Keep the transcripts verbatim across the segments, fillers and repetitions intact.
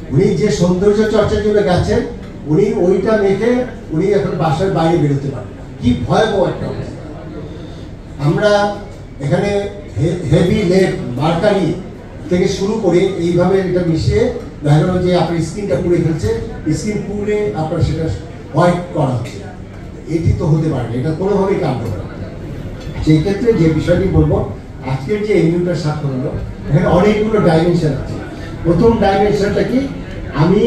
উনি যে সৌন্দর্য চর্চার জন্য গেছেন উনি ওইটা মেখে উনি এখন বাসার বাইরে বেরোতে পারেন না। কি ভয়াবহ একটা অবস্থা। আমরা এখানে হেভি লেড মার্কারি থেকে শুরু করে এইভাবে এটা মিশিয়ে দেখা গেল যে আপনার স্কিনটা পুড়ে ফেলছে, স্কিন পুড়ে আপনার সেটা হোয়াইট করা হচ্ছে। এটি তো হতে পারে না, এটা কোনোভাবেই কাজ হবে না। সেই ক্ষেত্রে যে বিষয়টি বলবো, আজকের যে এমইউটা স্বাক্ষর হলো এখানে অনেকগুলো ডাইমেনশন আছে। প্রথম ডাইমেনশনটা কি, আমি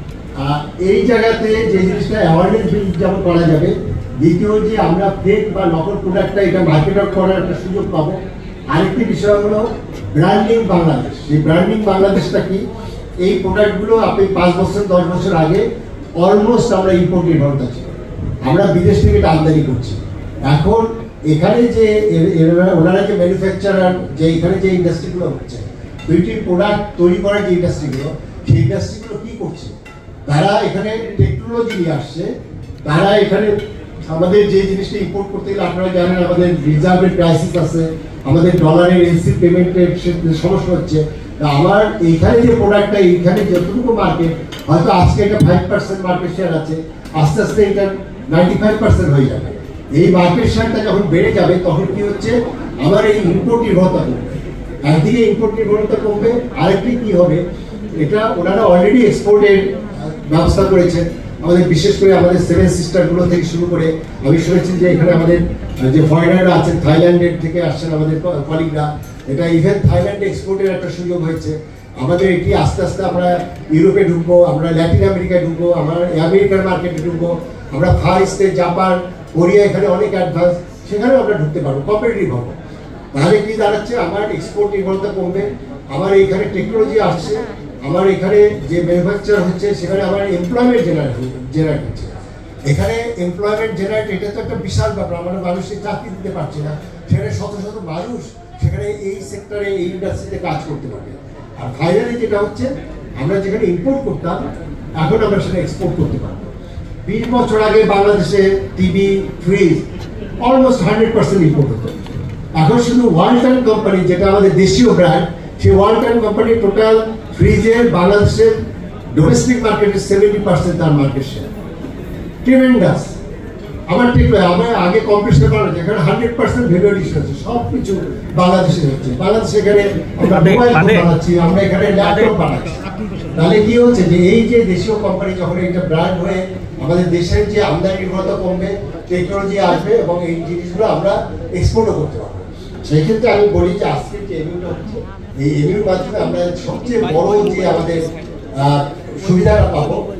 এই জায়গাতে যে জিনিসটা অ্যাওয়ারনেস বিল্ড যেমন করা যাবে, দ্বিতীয় যে আমরা ফেক বা নকল প্রোডাক্টটা এটা মার্কেট আউট করার একটা সুযোগ পাবো। আরেকটি বিষয় হলো ব্র্যান্ডিং বাংলাদেশ। এই ব্র্যান্ডিং বাংলাদেশটা কি, এই প্রোডাক্টগুলো আপনি পাঁচ বছর দশ বছর আগে অলমোস্ট আমরা ইম্পোর্ট নির্ভরতা ছিল, আমরা বিদেশ থেকে এটা আমদানি করছি। এখন এখানে যে ওনারা যে ম্যানুফ্যাকচারার, যে এখানে যে ইন্ডাস্ট্রিগুলো হচ্ছে, দুইটি প্রোডাক্ট তৈরি করার যে ইন্ডাস্ট্রিগুলো, সেই ইন্ডাস্ট্রিগুলো কি করছে, তারা এখানে টেকনোলজি নিয়ে আসছে। তারা এখানে আমাদের যে জিনিসটা ইম্পোর্ট করতে গেলে আপনারা জানেন আমাদের রিজার্ভের ক্রাইসিস আছে, আমাদের ডলারের এলসি পেমেন্টের সমস্যা হচ্ছে। আমার এইখানে যে প্রোডাক্টটা, এইখানে যতটুকু মার্কেট, হয়তো আজকে এটা ফাইভ পার্সেন্ট মার্কেট শেয়ার আছে, আস্তে আস্তে এটা নাইনটি ফাইভ পার্সেন্ট হয়ে যাবে। এই মার্কেট শেয়ারটা যখন বেড়ে যাবে তখন কি হচ্ছে, আমার এই ইম্পোর্ট নির্ভরতা কমবে। একদিকে ইম্পোর্ট নির্ভরতা কমবে, আরেকটি কি হবে, এটা ওনারা অলরেডি এক্সপোর্টের ব্যবস্থা করেছেন। আমাদের বিশেষ করে আমাদের সেভেন সিস্টারগুলো থেকে শুরু করে আমি শুনেছি যে এখানে আমাদের যে ফরেনাররা আছেন, থাইল্যান্ডের থেকে আসছেন আমাদের কলিগরা, এটা ইভেন থাইল্যান্ডে এক্সপোর্টের একটা সুযোগ হয়েছে। আমাদের এটি আস্তে আস্তে আমরা ইউরোপে ঢুকবো, আমরা ল্যাটিন আমেরিকায় ঢুকবো, আমরা আমেরিকার মার্কেটে ঢুকবো, আমরা ফার ইস্টে, জাপান, কোরিয়া, এখানে অনেক অ্যাডভান্স, সেখানেও আমরা ঢুকতে পারবো, কম্পিটিটিভ হবো। তাহলে কি দাঁড়াচ্ছে, আমার এক্সপোর্ট নির্ভরতা কমবে, আমার এইখানে টেকনোলজি আসছে, আমার এখানে যে ম্যানুফ্যাকচার হচ্ছে সেখানে আমার এমপ্লয়মেন্ট জেনারেট জেনারেট হচ্ছে। এখানে এমপ্লয়মেন্ট জেনারেট, এটা তো একটা বিশাল ব্যাপার। আমরা মানুষের চাকরি দিতে পারছি না, সেখানে শত শত মানুষ সেখানে এই সেক্টরে, এই ইন্ডাস্ট্রিতে কাজ করতে পারবে। আর ফাইনালি যেটা হচ্ছে, আমরা যেখানে ইম্পোর্ট করতাম এখন আমরা সেটা এক্সপোর্ট করতে পারবো। বিশ বছর আগে বাংলাদেশে TV, fridge almost hundred percent import হতো। এখন শুধু ওয়ালটন কোম্পানি, যেটা আমাদের দেশীয় ব্র্যান্ড, সেই ওয়ালটন কোম্পানি টোটাল ফ্রিজের বাংলাদেশের ডোমেস্টিক মার্কেটের সেভেন্টি পার্সেন্ট তার মার্কেট শেয়ার। ট্রিমেন্ডাস। আমার ঠিক আমরা আগে কম্পিটিশন করা, যেখানে হান্ড্রেড পার্সেন্ট ভ্যালু এডিশন হচ্ছে, সব কিছু বাংলাদেশে হচ্ছে। বাংলাদেশে এখানে আমরা মোবাইল ফোন বানাচ্ছি, আমরা এখানে ল্যাপটপ বানাচ্ছি। তাহলে কি হচ্ছে যে এই যে দেশীয় কোম্পানি যখন একটা ব্র্যান্ড হয়ে আমাদের দেশের যে আমদানি নির্ভরতা কমবে, টেকনোলজি আসবে এবং এই জিনিসগুলো আমরা এক্সপোর্টও করতে পারবো। সেই ক্ষেত্রে আমি বলি যে আজকে যে এমইউটা হচ্ছে, এই এমইউর মাধ্যমে আমরা সবচেয়ে বড় যে আমাদের সুবিধাটা পাবো